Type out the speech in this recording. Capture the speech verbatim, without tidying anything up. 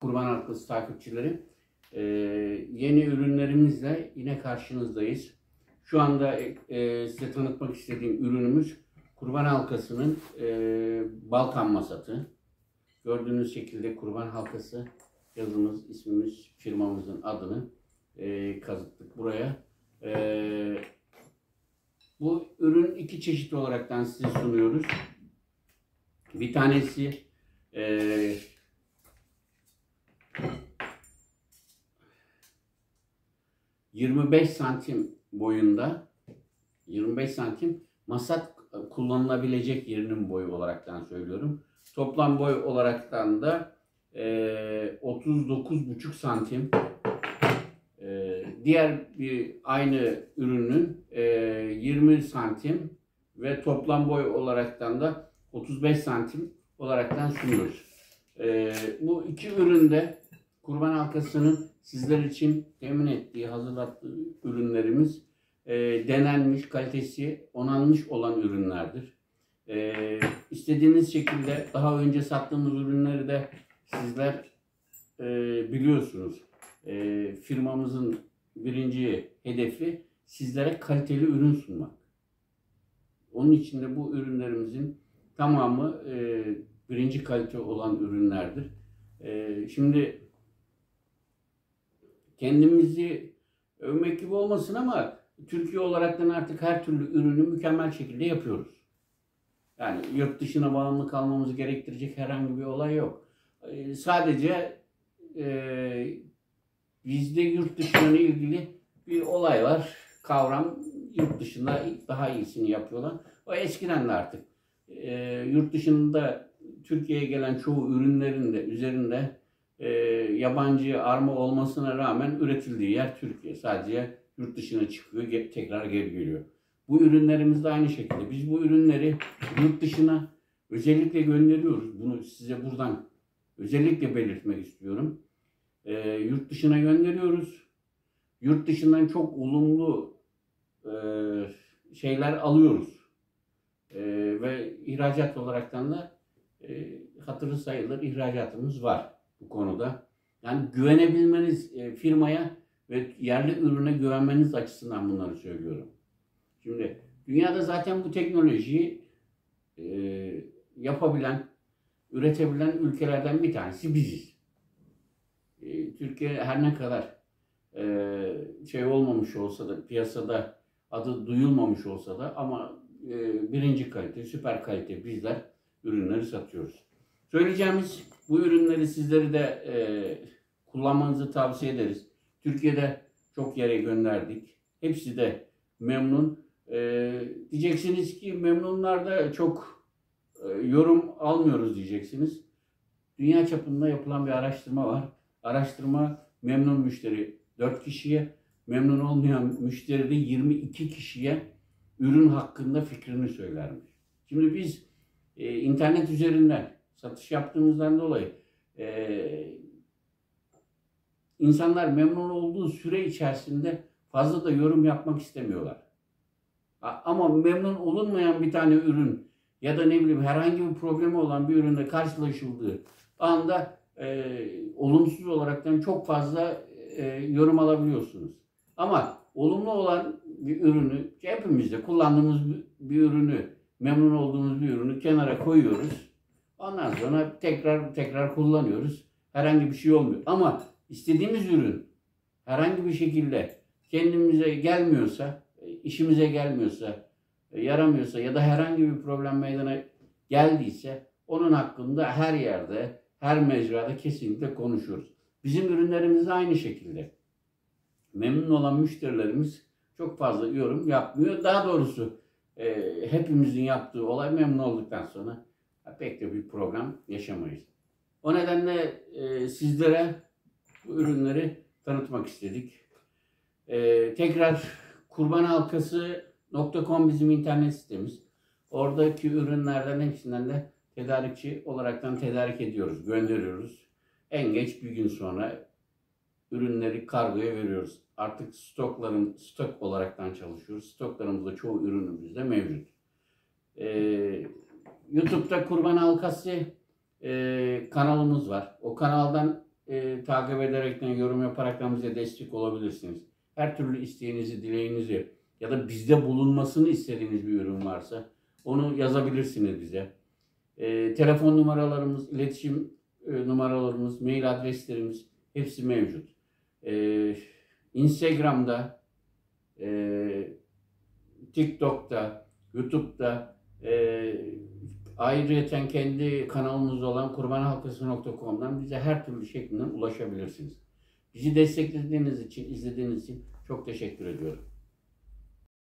Kurban Halkası takipçileri, e, yeni ürünlerimizle yine karşınızdayız. Şu anda e, size tanıtmak istediğim ürünümüz Kurban Halkası'nın e, Balkan Masatı. Gördüğünüz şekilde Kurban Halkası yazımız, ismimiz, firmamızın adını e, kazıttık buraya. E, bu ürün iki çeşit olaraktan size sunuyoruz. Bir tanesi e, yirmi beş santim boyunda, yirmi beş santim masat kullanılabilecek yerinin boyu olaraktan söylüyorum. Toplam boy olaraktan da e, otuz dokuz buçuk santim. E, diğer bir aynı ürünün e, yirmi santim ve toplam boy olaraktan da otuz beş santim olaraktan sunuyoruz. E, bu iki üründe Kurban Halkası'nın sizler için temin ettiği, hazırlattığı ürünlerimiz e, denenmiş, kalitesi onanmış olan ürünlerdir. E, istediğiniz şekilde daha önce sattığımız ürünleri de sizler e, biliyorsunuz. E, firmamızın birinci hedefi sizlere kaliteli ürün sunmak. Onun için de bu ürünlerimizin tamamı e, birinci kalite olan ürünlerdir. E, şimdi kendimizi övmek gibi olmasın ama Türkiye olaraktan artık her türlü ürünü mükemmel şekilde yapıyoruz. Yani yurt dışına bağımlı kalmamızı gerektirecek herhangi bir olay yok. Ee, sadece e, bizde yurt dışına ilgili bir olay var. Kavram, yurt dışında daha iyisini yapıyorlar. O eskiden de artık. E, yurt dışında Türkiye'ye gelen çoğu ürünlerin de üzerinde E, yabancı arma olmasına rağmen üretildiği yer Türkiye. Sadece yurt dışına çıkıyor, ge tekrar geri geliyor. Bu ürünlerimiz de aynı şekilde. Biz bu ürünleri yurt dışına özellikle gönderiyoruz. Bunu size buradan özellikle belirtmek istiyorum. E, yurt dışına gönderiyoruz. Yurt dışından çok olumlu e, şeyler alıyoruz. E, ve ihracat olaraktan da e, hatırı sayılır ihracatımız var bu konuda. Yani güvenebilmeniz e, firmaya ve yerli ürüne güvenmeniz açısından bunları söylüyorum. Şimdi dünyada zaten bu teknolojiyi e, yapabilen, üretebilen ülkelerden bir tanesi biziz. E, Türkiye her ne kadar e, şey olmamış olsa da, piyasada adı duyulmamış olsa da ama e, birinci kalite, süper kalite bizler ürünleri satıyoruz. Söyleyeceğimiz bu ürünleri sizleri de e, kullanmanızı tavsiye ederiz. Türkiye'de çok yere gönderdik. Hepsi de memnun. E, diyeceksiniz ki memnunlarda çok e, yorum almıyoruz diyeceksiniz. Dünya çapında yapılan bir araştırma var. Araştırma memnun müşteri dört kişiye, memnun olmayan müşteri de yirmi iki kişiye ürün hakkında fikrini söylermiş. Şimdi biz e, internet üzerinden satış yaptığımızdan dolayı e, insanlar memnun olduğu süre içerisinde fazla da yorum yapmak istemiyorlar. Ama memnun olunmayan bir tane ürün ya da ne bileyim herhangi bir problemi olan bir ürünle karşılaşıldığı anda e, olumsuz olaraktan çok fazla e, yorum alabiliyorsunuz. Ama olumlu olan bir ürünü, hepimiz de kullandığımız bir ürünü, memnun olduğumuz bir ürünü kenara koyuyoruz. Ondan sonra tekrar tekrar kullanıyoruz. Herhangi bir şey olmuyor. Ama istediğimiz ürün herhangi bir şekilde kendimize gelmiyorsa, işimize gelmiyorsa, yaramıyorsa ya da herhangi bir problem meydana geldiyse onun hakkında her yerde, her mecrada kesinlikle konuşuyoruz. Bizim ürünlerimiz de aynı şekilde. Memnun olan müşterilerimiz çok fazla yorum yapmıyor. Daha doğrusu e, hepimizin yaptığı olay memnun olduktan sonra pek de bir problem yaşamayız. O nedenle e, sizlere bu ürünleri tanıtmak istedik. E, tekrar kurbanhalkası nokta com bizim internet sitemiz. Oradaki ürünlerden hepsinden de tedarikçi olaraktan tedarik ediyoruz, gönderiyoruz. En geç bir gün sonra ürünleri kargoya veriyoruz. Artık stokların stok olaraktan çalışıyoruz. Stoklarımızda çoğu ürünümüzde mevcut. Ee, YouTube'da Kurban Halkası e, kanalımız var. O kanaldan e, takip ederekten, yorum yaparaktan bize destek olabilirsiniz. Her türlü isteğinizi, dileğinizi ya da bizde bulunmasını istediğiniz bir ürün varsa onu yazabilirsiniz bize. E, telefon numaralarımız, iletişim e, numaralarımız, mail adreslerimiz hepsi mevcut. E, Instagram'da, e, TikTok'ta, YouTube'da, e, ayrıca kendi kanalımız olan kurbanhalkası nokta com'dan bize her türlü şeklinden ulaşabilirsiniz. Bizi desteklediğiniz için, izlediğiniz için çok teşekkür ediyorum.